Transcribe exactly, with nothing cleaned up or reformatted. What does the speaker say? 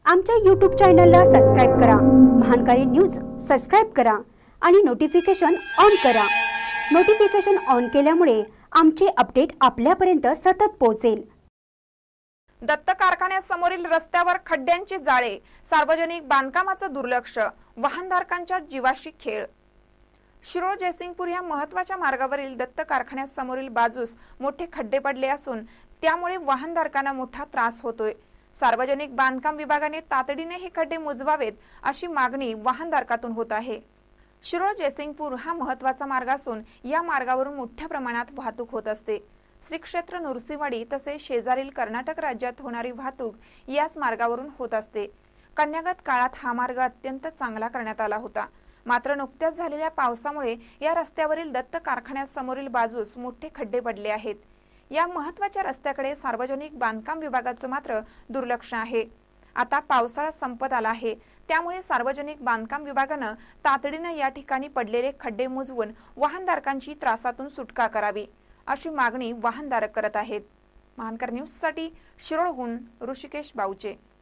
आमच्या यूट्यूब चॅनलला सबस्क्राइब करा, महानकारी न्यूज सबस्क्राइब करा आणि नोटिफिकेशन ऑन करा। नोटिफिकेशन ऑन केल्यामुळे आमचे अपडेट आपल्यापर्यंत सतत पोहोचेल। दत्त कारखान्यासमोरील रस्त्यावर खड्ड्यांचे जाळे, सार्वजनिक बांधकामाचं दुर्लक्ष, वाहनधारकांच्या जीवाशी खेळ। शिरोळ जयसिंगपूर या महत्त्वाच्या मार्गावरील दत्त कारखान्यासमोरील बाजूस मोठे खड्डे पडले असून त्यामुळे वाहनधारकांना मोठा त्रास होतोय। सार्वजनिक बांधकाम विभागाने तातडीने हे खड्डे मोजवावेत अशी मागणी वाहनधारकातून होत आहे। शिरोळ जयसिंगपूर हा महत्त्वाचा मार्ग असून या मार्गावरून मोठ्या प्रमाणात वाहतूक होत असते। श्री क्षेत्र नृसिंहवाडी तसेच शेजारील कर्नाटक राज्यात होणारी वाहतूक याच मार्गावरून होत असते। कन्यागत काळात हा मार्ग अत्यंत चांगला करण्यात आला होता, मात्र नुकत्याच झालेल्या पावसामुळे या रस्त्यावरील दत्त कारखान्यासमोरील बाजूस मोठे खड्डे पडले आहेत। या महत्त्वाच्या रस्त्याकडे सार्वजनिक बांधकाम विभागाचं मात्र दुर्लक्ष आहे। आता पावसाळा संपत आला आहे, त्यामुळे सार्वजनिक बांधकाम विभागानं तातडीने या ठिकाणी पडलेले खड्डे मोजवून वाहनधारकांची त्रासातून सुटका करावी अशी मागणी वाहनधारक करत आहेत। महानकर न्यूज साठी शिरोळहून ऋषिकेश बाऊचे।